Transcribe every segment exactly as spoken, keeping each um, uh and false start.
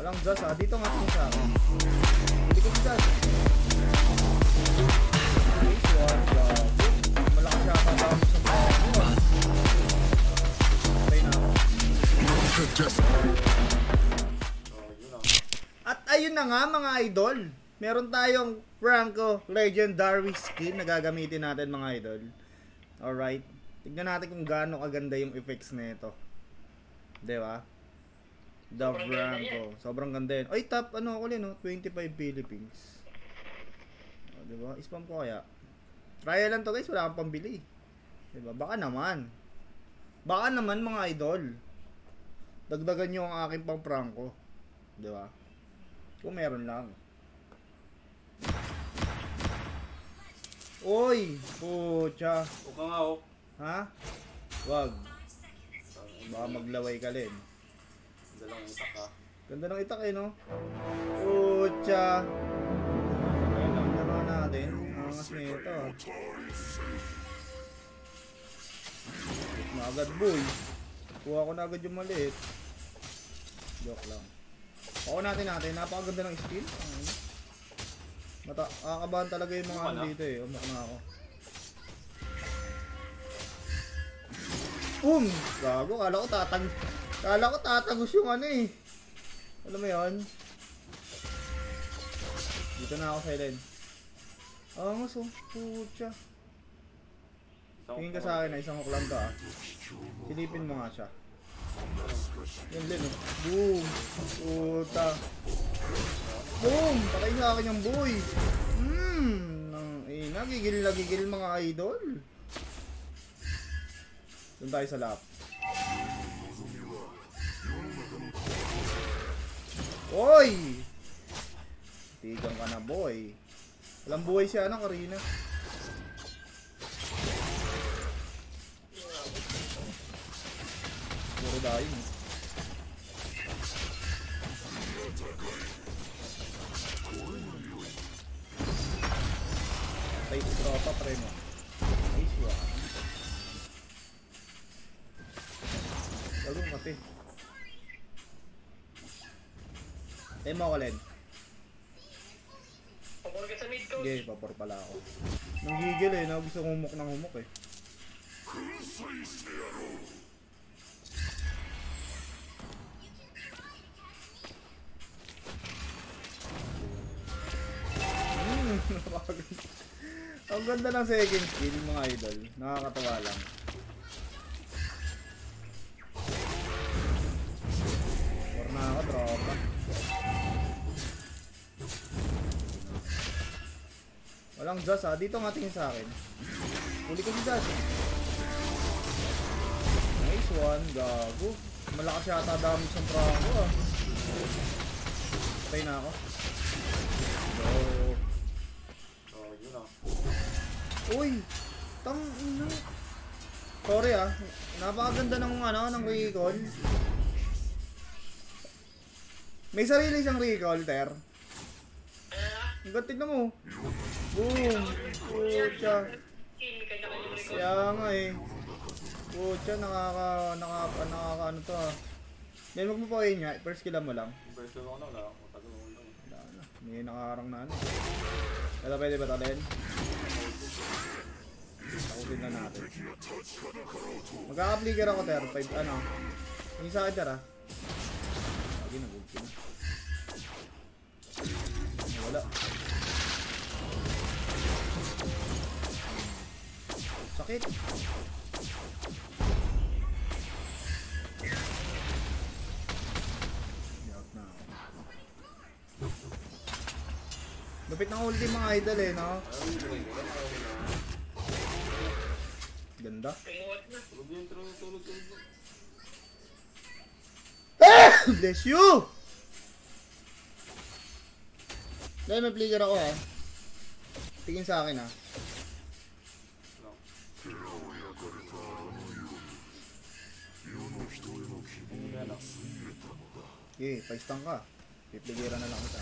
Walang Diyos ha. Dito nga ito sa akin. Hindi ko si Diyos. Face one. Malakas siya pa daw sa mga ako. Patay na ako. At ayun na nga mga idol. Meron tayong Franco Legendary skin na gagamitin natin mga idol. Alright. Tignan natin kung gaano kaganda yung effects na ito. Diba? The Franco. Sobrang ganda yun. Ay, top, ano ako din, no? twenty-five Philippines. O, diba? Spam ko kaya. Trial lang to guys, wala kang pambili. Diba? Baka naman. Baka naman mga idol. Dagdagan nyo ang aking pang Franco. Diba? Kung meron lang. Oy! Pucha. Huwag ka nga oh. Ha? Wag. Baka maglaway ka rin. Ganda lang itak ha. Ganda ng itak eh no? Pucha. Ayun lang naman natin. Angas na ito. Hit na agad boy. Kuha ko na agad yung maliit. Joke lang. Pako natin natin. Napakaganda ng skill. Mata kakabahan talaga yung mga ano dito eh. Umok na ako. Boom! Gago, kala ko tatag... Kala ko tatagos yung ano eh. Alam mo yun? Dito na ako silent. Angas oh, putya. Tingin ka sa akin na isang hook lang ka ah. Silipin mo nga siya. Yan din oh. Boom! Puta. Boom! Patay sa akin yung boy. Hmm. Eh, nagigil nagigil mga idol. Doon tayo sa lap. Oy! Tigang ka na boy. Walang buhay siya ano, Karina. Puro dahin. Tay, tropa pre mo. Nice one. Lagong kape. Eh mo ko len. Papor ka sa mid coach. Sige, papor pala ako. Nanggigil eh, na gusto kong humok ng humok eh. Hmm, ang ganda ng second skill mga idol. Nakakatawa lang. Or na ako, tropa. Walang Diyos ha. Dito nga tingin sa akin. Huli ko si Diyos. Nice one. Gago. Malakas yata dami sa Franco ah. Patay na ako. Go. Oh, yun ah. Uy! Tang ina. Sorry ah. Napakaganda ng ano, ng recall. May sarili siyang recall, Ter. Ang gatit na mo. Boom! Pucha. Kaya nga eh. Pucha, nakaka... nakaka... nakaka... ano to ah. Then wag mo pa kayo niya. First kill mo lang. First kill ako na, wala ako. Tagal mo lang. Wala na. May nakakarang na ano. Kaya pwede ba talin? Takutin na natin. Magkaka-flicker ako, Ter. five, ano. Yung sa akin, Ter ah. Lagi nag-ulti na. Wala. Sakit. Out na ako. Lupit ng ulti mga idol eh, no? Ganda. Tulog yun, tulog, tulog, tulog. Ah! Bless you! Dahil may flicker ako ha. Tingin sa akin ha. Okay, paistang ka. Pipligiran na lang kita.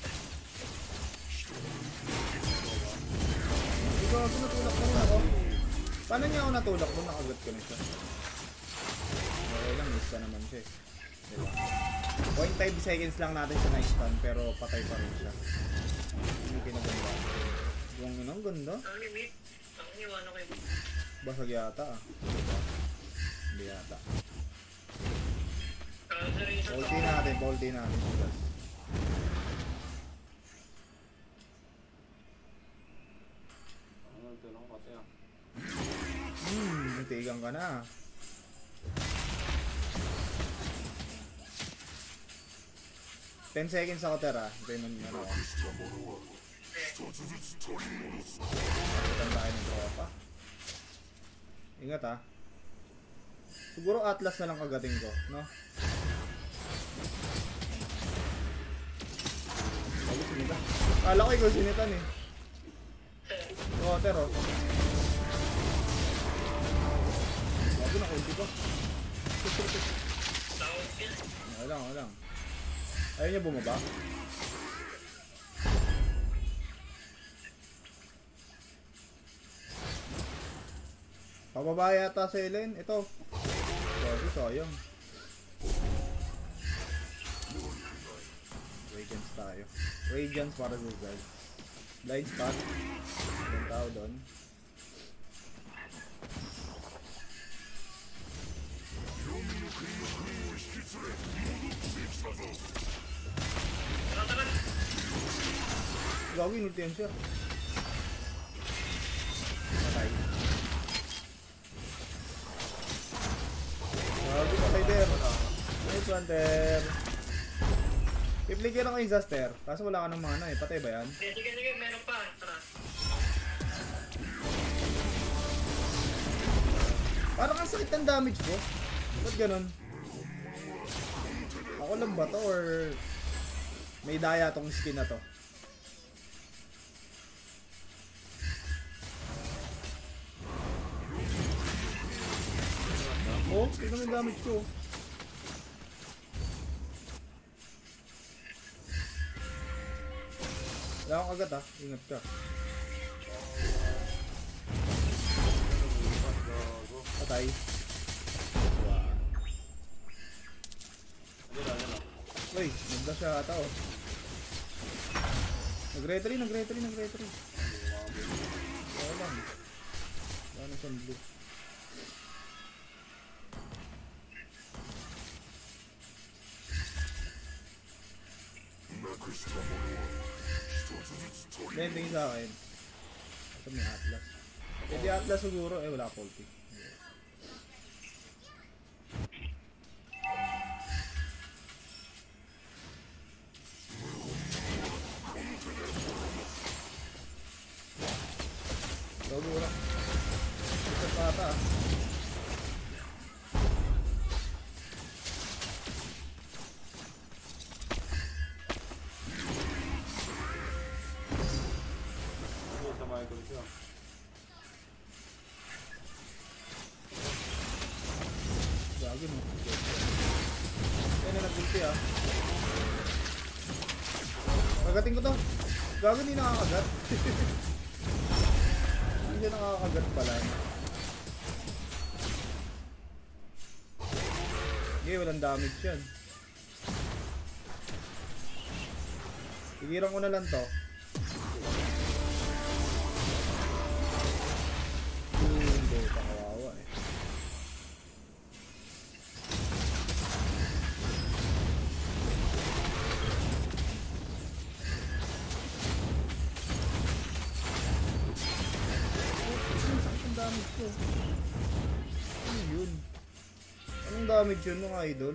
Ikaw, ako natulak mo rin ako. Paano niya ako natulak mo? Nakagat ko na siya. Okay lang, miss ka naman siya eh. Diba? zero point five seconds lang natin siya na-stun pero patay pa rin siya. Hindi kinaganda. Yung inang ganda. Ang limit. Ang iwan ako yung... Basag yata ah. Hindi yata. Bolty natin, bolty natin. Ano ito lang kasi ah. Hmm, natigang ka na. ten seconds ako tera. Hintayin mo nyo na ako. Pagkatan tayo ng tropa. Ingat ah. Siguro Atlas na lang kagating ko, no? Sabi sinita. Kala ko ikaw sinitan eh. Oo, tero. Sabi na kunti ko. Wala lang, wala lang. Ayaw niya bumaba? Pababa yata sa Elen. Ito. Sorry, sayang. Radiance tayo. Radiance para sa guys. Blind spot. Yung tao doon. Gawin ultihan siya. Patay. Grabe, patay der. Nice one der. Ipligyan ako yung Zaster. Kaso wala ka ng mana eh. Patay ba yan? Sige, sige, sige. Meron pa. Tara. Parang ang sakit ng damage ko. Ba't ganun? Ako lang ba to or may daya tong skin na to? Oh, tignan mo yung damage ko. Wala akong agad ah, ingat ka. Patay. Wow. Ano lang, ano lang. Uy, nagda siya ata oh. Nag-retry, nag-retry, nag-retry. Wala lang. Wala na siyang blue. Then, tingin sa akin. Ito may Atlas. Pwede Atlas siguro. Eh, wala faulty. Siguro. Ito pa ata ah. Gagi mo. Yan na nag-ulti ah. Kagating ko to. Gagi hindi nakakagat. Hindi siya nakakagat pala. Okay, walang damage yan. Sigiran ko na lang to. Hindi, pakawawa eh. Ang damage ko. Ano yun? Anong damage yun mga idol?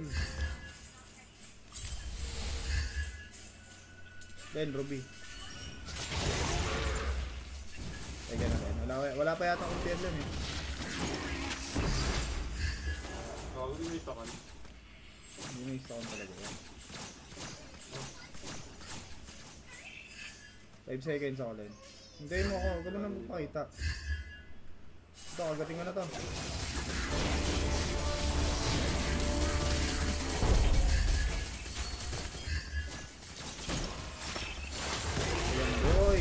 Then, Ruby. Teka na rin. Wala, wala pa yata akong tiyan dun eh. Gawin mo ito kan. Hindi may isa akong talaga yan. five seconds ako din. Hintayin mo ako. Huwag mo na magpakita. Ito, kagating ka na to. Ayan boy.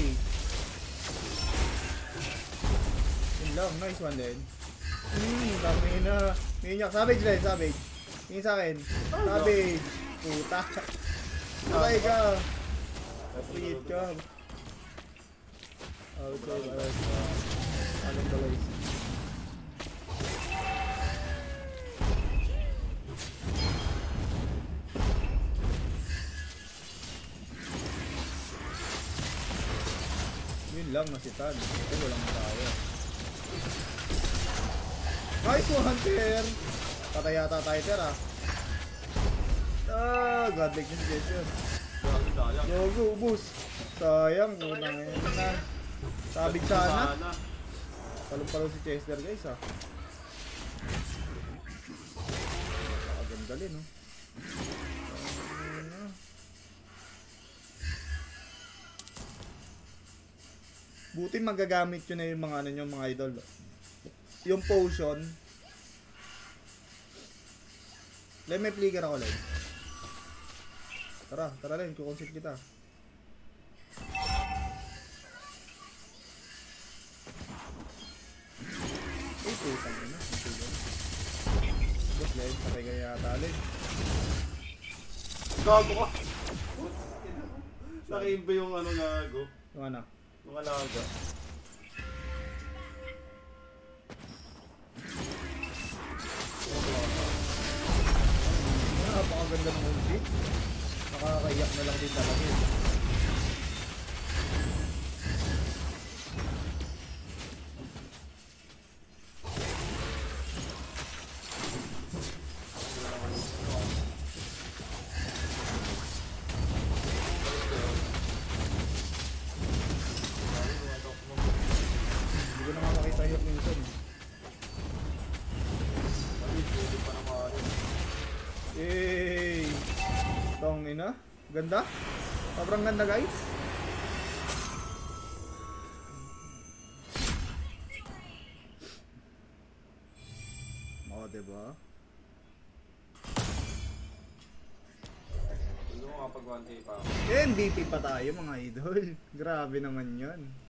Yun lang, nice one din. Hmm, dami na. Minyak, savage din, savage. Tingin sa akin. Savage. puta. Sabay ka. Pagit ka. Okay, guys. Anong guys? Yun lang, nasitan. Ito walang tayo. Nice one, Hunter! Patay yata tayo, Ter, ah. Ah, godlike na si Chester. Grabe sayang. Logo, ubus. Sayang, unang yun na. Sabig sana. Palong-palong si Chester, guys, ah. Aganda rin, oh. Ano? Buti magagamit yun na yung mga ano nyo, mga idol. Yung potion. Len, may flicker ako, Len. Tara, tara Len, kukonsit kita. Ay, putang ina. Boss, Len, patay ka yata, Len. Gago ka. Naka-imba yung ano gago. Yung ano? Yung alaga. Ano, napakaganda ng ulti. Nakakaiyak na lang din talaga eh. Hindi ko na nga makita yung minsan. Pwede pa naman. Yay! Tong ina. Ganda. Sobrang ganda, guys. Oo, diba? Hindi mo kapag one day pa ako. M V P pa tayo, mga idol. Grabe naman yun.